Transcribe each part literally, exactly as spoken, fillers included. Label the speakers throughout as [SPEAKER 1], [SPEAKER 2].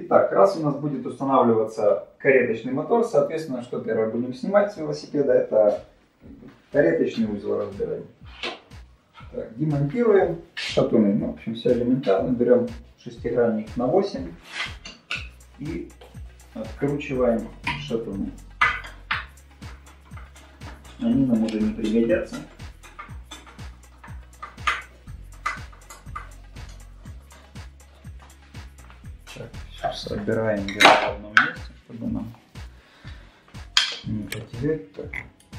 [SPEAKER 1] Итак, раз у нас будет устанавливаться кареточный мотор, соответственно, что первое будем снимать с велосипеда, это кареточный узел разбираем. Так, демонтируем шатуны. Ну, в общем, все элементарно. Берем шестигранник на восемь и откручиваем шатуны. Они нам уже не пригодятся. Так, все собираем где-то в одном месте, чтобы нам не потерять. Так.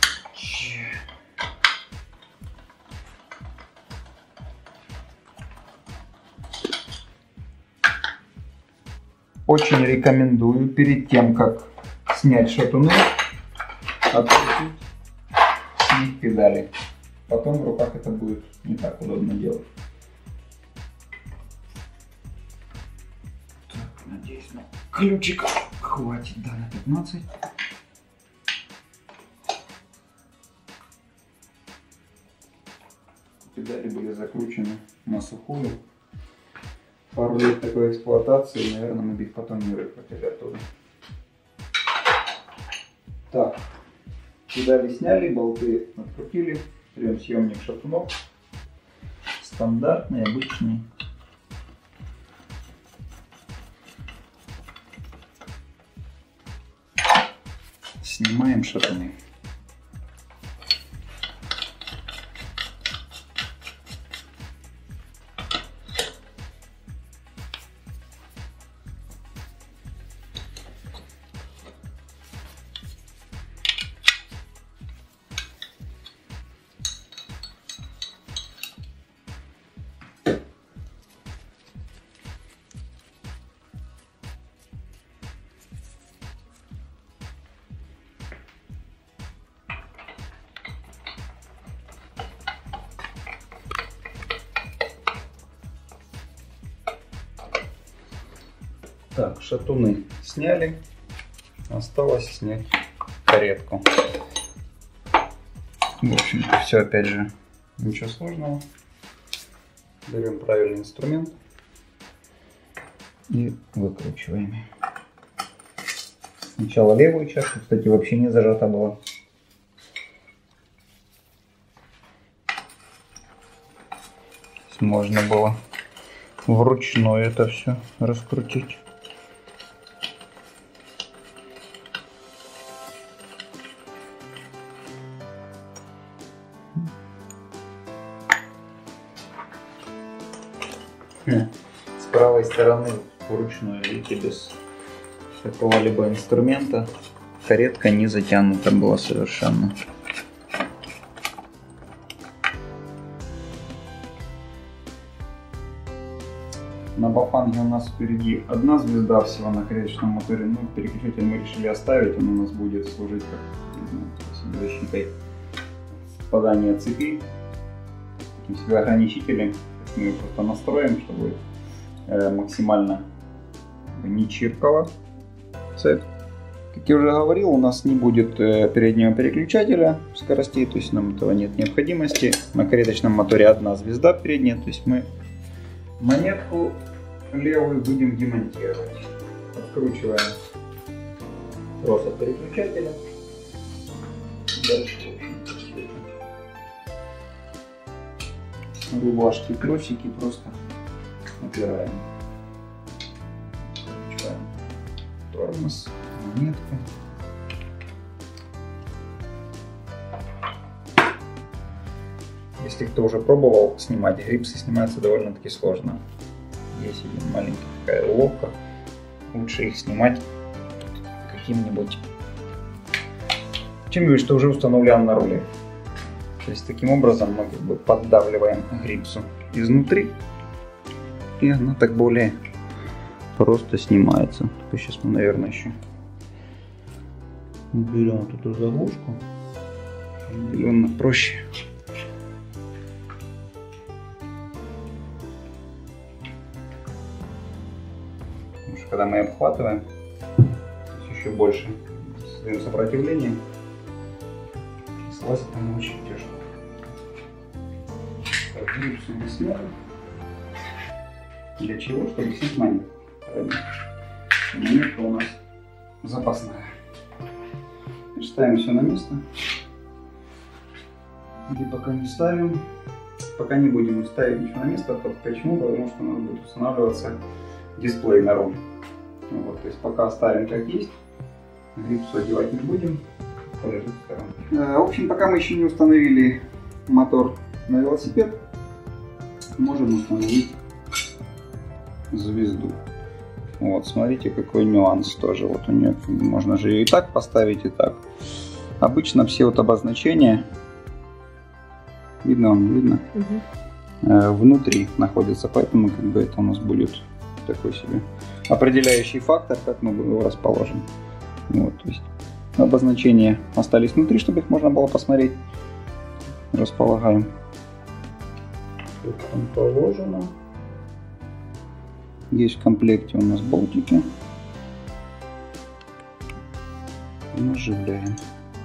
[SPEAKER 1] Очень рекомендую перед тем, как снять шатуны, открутить с них педали. Потом в руках это будет не так удобно делать. Так, надеюсь, на ключик хватит, да, на пятнадцать. Педали были закручены на сухую. Пару лет такой эксплуатации, наверное, мы бы их потом не выкрутили оттуда. Так, педали сняли, болты открутили. Берем съемник шатунов. Стандартный, обычный. Снимаем шатуны. Так, шатуны сняли, осталось снять каретку. В общем, все опять же ничего сложного. Берем правильный инструмент и выкручиваем. Сначала левую чашку, кстати, вообще не зажата была. Можно было вручную это все раскрутить. С правой стороны вручную, видите, без какого-либо инструмента каретка не затянута была совершенно. На бафанге у нас впереди одна звезда всего на кареточном моторе, но переключатель мы решили оставить, он у нас будет служить как защитой попадания цепи, таким себе ограничителем. Мы его просто настроим, чтобы э, максимально не чиркало цепь. Как я уже говорил, у нас не будет э, переднего переключателя скоростей, то есть нам этого нет необходимости. На кареточном моторе одна звезда передняя, то есть мы монетку левую будем демонтировать. Откручиваем трос от переключателя. Дальше рубашки, тросики просто опираем. Включаем тормоз, монетку. Если кто уже пробовал снимать, грипсы снимаются довольно-таки сложно. Есть один маленький такая уловка. Лучше их снимать каким-нибудь чем-нибудь, что уже установлен на руле. То есть таким образом мы как бы поддавливаем грипсу изнутри, и она так более просто снимается. Только сейчас мы, наверное, еще берем вот эту заглушку, определенно проще. Потому что когда мы обхватываем, еще больше создаем сопротивление, слазит там очень тяжело. Грипсу мы сняли. Для чего? Чтобы снять монетку. Монетка у нас запасная. Ставим все на место. Или пока не ставим. Пока не будем ставить ничего на место. Почему? Потому что надо будет устанавливаться дисплей на руль. Вот, то есть пока оставим как есть. Грипсу одевать не будем. Полежит в сторону. В общем, пока мы еще не установили мотор на велосипед, можем установить звезду. Вот, смотрите, какой нюанс тоже. Вот у нее можно же ее и так поставить, и так. Обычно все вот обозначения, видно вам, видно, угу. э, внутри находятся, поэтому как бы это у нас будет такой себе определяющий фактор, как мы его расположим. Вот, то есть обозначения остались внутри, чтобы их можно было посмотреть. Располагаем. Тут там положено. Есть в комплекте у нас болтики. Наживляем.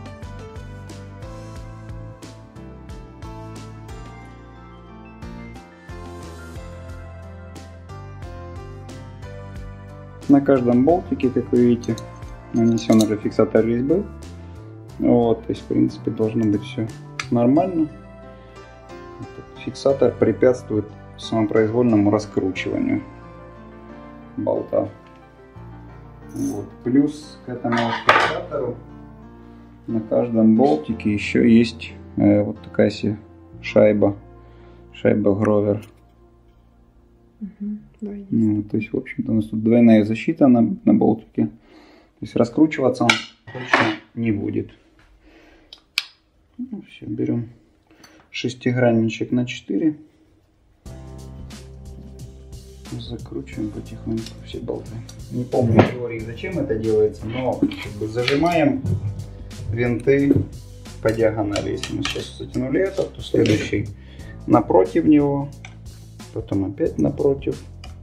[SPEAKER 1] На каждом болтике, как вы видите, нанесен уже фиксатор резьбы. Вот, то есть в принципе должно быть все нормально. Этот фиксатор препятствует самопроизвольному раскручиванию болта. Вот. Плюс к этому фиксатору на каждом болтике еще есть э, вот такая себе шайба, шайба Гровер. Угу, ну, то есть, в общем-то, у нас тут двойная защита на, на болтике. То есть раскручиваться он точно не будет. Ну, все, берем шестигранничек на четыре. Закручиваем потихоньку все болты. Не помню в теории, зачем это делается, но как бы зажимаем винты по диагонали. Если мы сейчас затянули этот, то следующий напротив него, потом опять напротив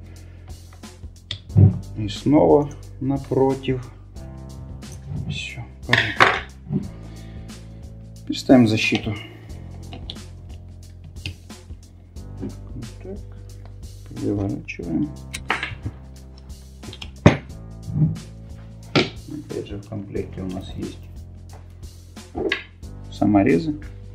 [SPEAKER 1] и снова напротив. Все, понятно. Переставим защиту. Переворачиваем. Опять же в комплекте у нас есть саморезы.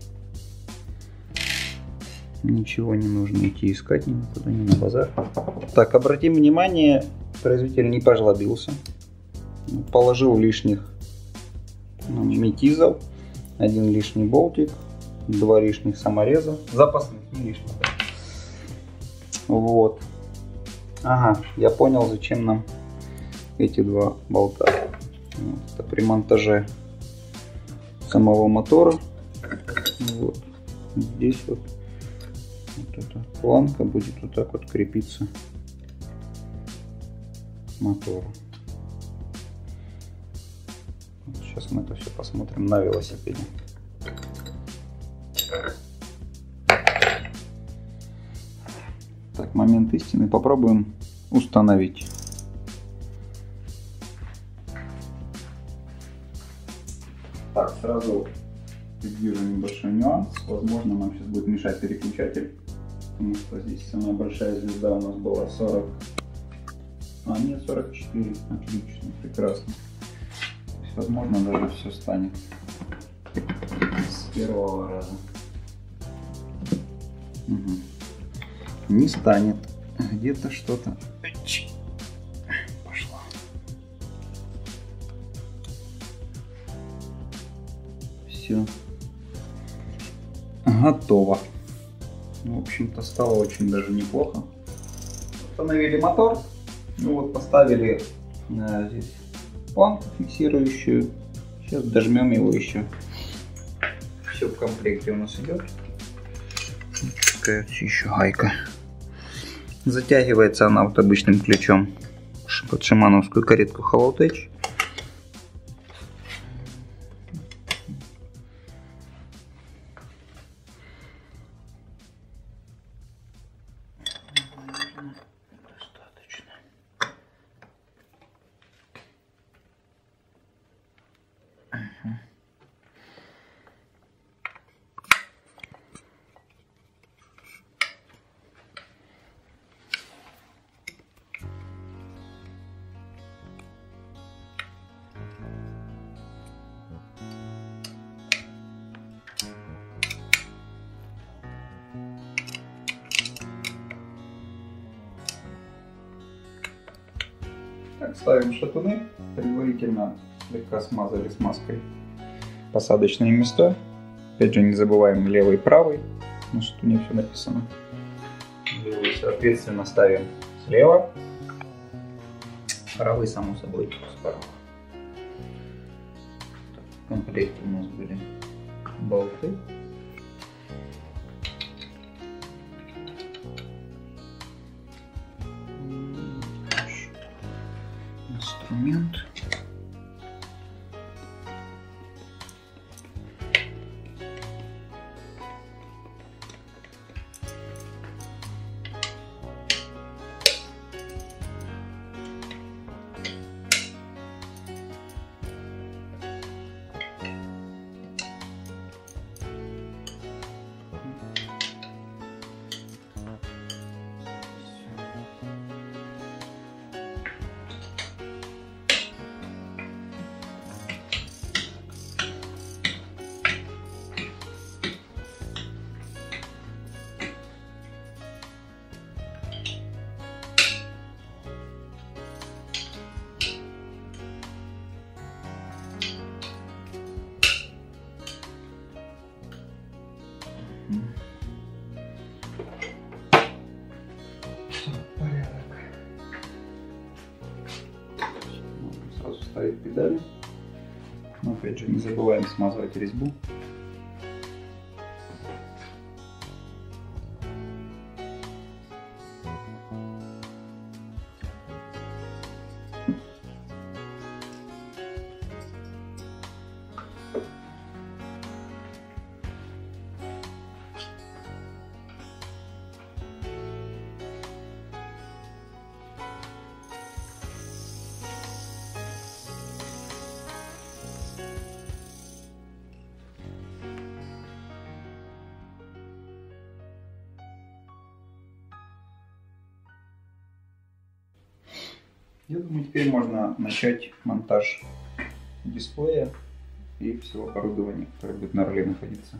[SPEAKER 1] Ничего не нужно идти искать никуда, ни на базар. Так, обратим внимание, производитель не пожлобился. Положил лишних метизов, один лишний болтик, два лишних самореза, запасных, не лишних. Вот. Ага, я понял, зачем нам эти два болта. Вот, это при монтаже самого мотора. Вот. Здесь вот, вот эта планка будет вот так вот крепиться к мотору. Вот сейчас мы это все посмотрим на велосипеде. Так, момент истины. Попробуем установить. Так, сразу вижу небольшой нюанс. Возможно, нам сейчас будет мешать переключатель. Потому что здесь самая большая звезда у нас была сорок. А, нет, сорок четыре. Отлично, прекрасно. То есть, возможно, даже все станет с первого раза. Угу. Не станет. Где-то что-то пошло. Все. Готово. В общем-то, стало очень даже неплохо. Установили мотор. Ну вот, поставили э, здесь планку фиксирующую. Сейчас дожмем его еще. Все в комплекте у нас идет. Такая еще гайка. Затягивается она вот обычным ключом под шимановскую каретку Hello Tech. Достаточно. Ага. Итак, ставим шатуны, предварительно слегка смазали смазкой посадочные места. Опять же, не забываем левый и правый, на шатуне все написано. Левый, соответственно, ставим слева, правый, само собой, справа. В комплекте у нас были болты. Инструмент. Порядок. Сразу ставить педали. Но опять же не забываем смазывать резьбу. Я думаю, теперь можно начать монтаж дисплея и всего оборудования, которое будет на руле находиться.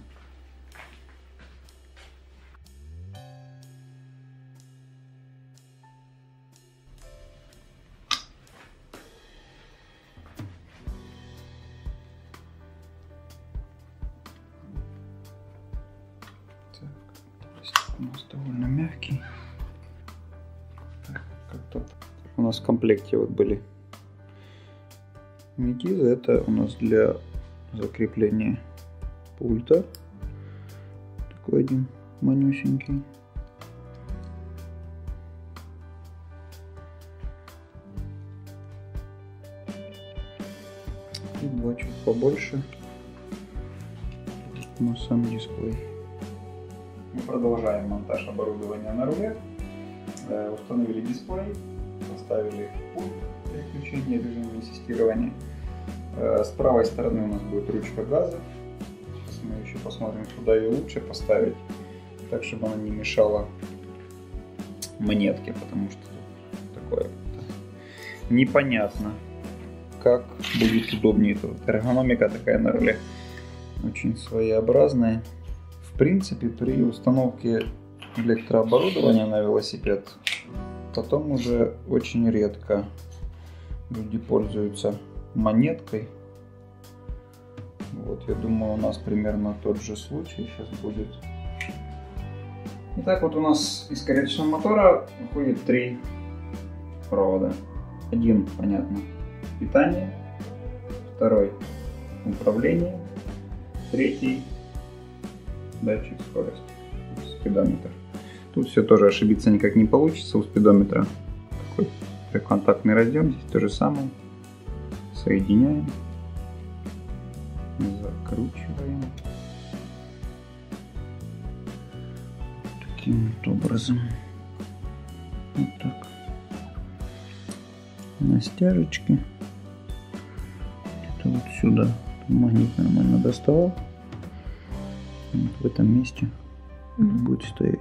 [SPEAKER 1] Так, пластик у нас довольно мягкий. Так, как-то у нас в комплекте вот были метизы. Это у нас для закрепления пульта. Такой один манюсенький. И два чуть побольше на сам дисплей. Мы продолжаем монтаж оборудования на руле. Установили дисплей. Поставили пульт переключения режима ассистирования. С правой стороны у нас будет ручка газа. Сейчас мы еще посмотрим, куда ее лучше поставить, так чтобы она не мешала монетке, потому что такое непонятно, как будет удобнее. Тут эргономика такая на руле очень своеобразная. В принципе, при установке электрооборудования на велосипед потом уже очень редко люди пользуются монеткой. Вот, я думаю, у нас примерно тот же случай сейчас будет. Итак, вот у нас из корректного мотора уходит три провода. Один, понятно, питание, второй управление, третий датчик скорости, спидометр. Тут все тоже ошибиться никак не получится. У спидометра такой трехконтактный разъем. Здесь то же самое. Соединяем. Закручиваем. Таким вот образом. Вот так. На стяжечке. Где-то вот сюда. Магнит нормально доставал. Вот в этом месте mm-hmm. будет стоять.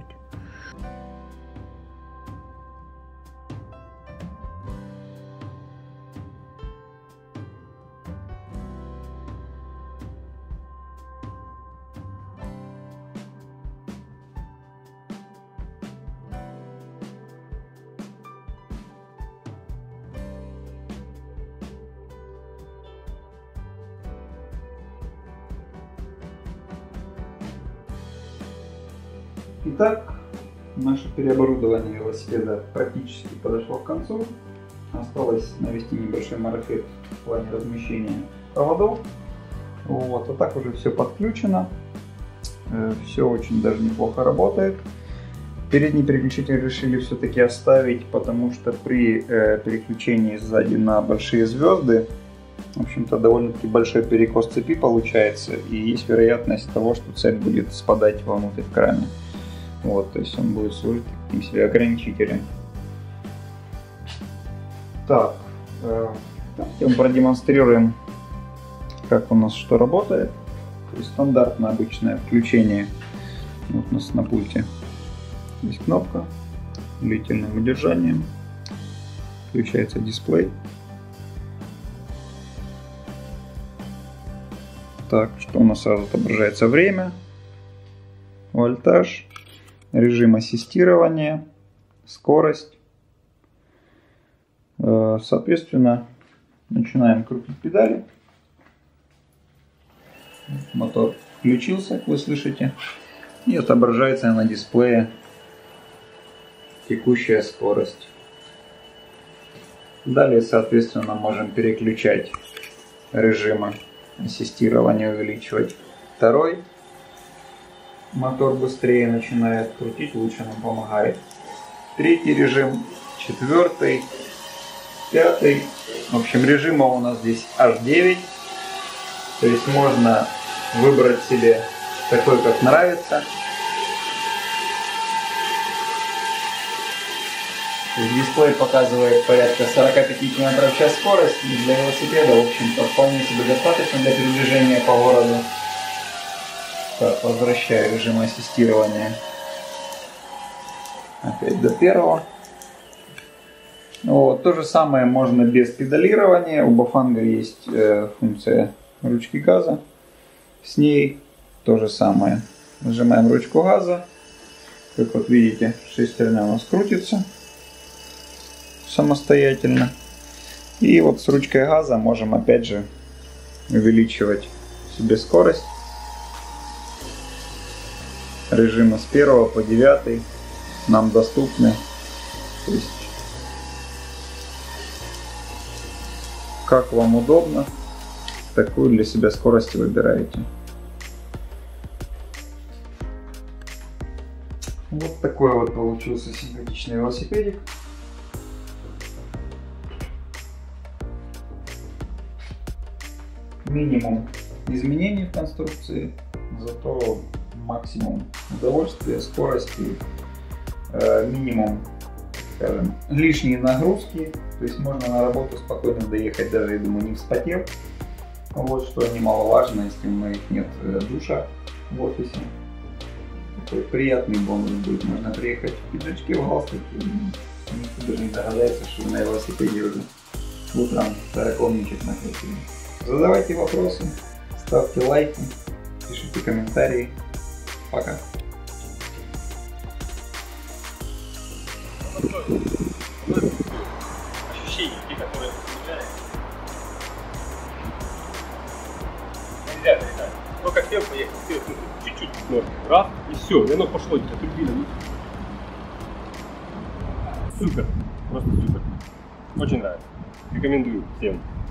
[SPEAKER 1] Итак, наше переоборудование велосипеда практически подошло к концу. Осталось навести небольшой марафет в плане размещения проводов. Вот, а так уже все подключено. Все очень даже неплохо работает. Передний переключатель решили все-таки оставить, потому что при э, переключении сзади на большие звезды, в общем-то, довольно-таки большой перекос цепи получается, и есть вероятность того, что цепь будет спадать вовнутрь в кране. Вот, то есть он будет служить таким себе ограничителем. Так, э, давайте мы продемонстрируем, как у нас что работает. То есть стандартное обычное включение. Вот у нас на пульте есть кнопка, длительным удержанием включается дисплей. Так, что у нас сразу отображается? Время, вольтаж, режим ассистирования, скорость. Соответственно, начинаем крутить педали. Мотор включился, как вы слышите, и отображается на дисплее текущая скорость. Далее, соответственно, можем переключать режимы ассистирования, увеличивать второй. Мотор быстрее начинает крутить, лучше нам помогает. Третий режим, четвертый, пятый. В общем, режимов у нас здесь аж девять. То есть можно выбрать себе такой, как нравится. Дисплей показывает порядка сорок пять километров в час скорость. И для велосипеда, в общем-то, вполне себе достаточно для передвижения по городу. Так, возвращаю режим ассистирования опять до первого. Вот, то же самое можно без педалирования. У Bafang есть э, функция ручки газа. С ней то же самое. Нажимаем ручку газа. Как вот видите, шестерня у нас крутится самостоятельно. И вот с ручкой газа можем опять же увеличивать себе скорость. Режимы с первого по девятый нам доступны. То есть, как вам удобно, такую для себя скорость выбираете. Вот такой вот получился симпатичный велосипедик. Минимум изменений в конструкции, зато максимум удовольствия, скорости, э, минимум, скажем, лишние нагрузки. То есть можно на работу спокойно доехать, даже, я думаю, не вспотев. Вот что немаловажно, если у них нет душа в офисе. Такой приятный бонус будет. Можно приехать в пиджачке, в галстуке, и никто даже не догадается, что вы на велосипеде уже утром сорокомничек накрутили. Задавайте вопросы, ставьте лайки, пишите комментарии. Пока.
[SPEAKER 2] Ощущения, те, которые получаешь. Нельзя передать. Только хотел поехать, хотел чуть-чуть ножки. Раз, и все, и оно пошло где-то турбина. Супер, просто супер. Очень нравится. Рекомендую всем.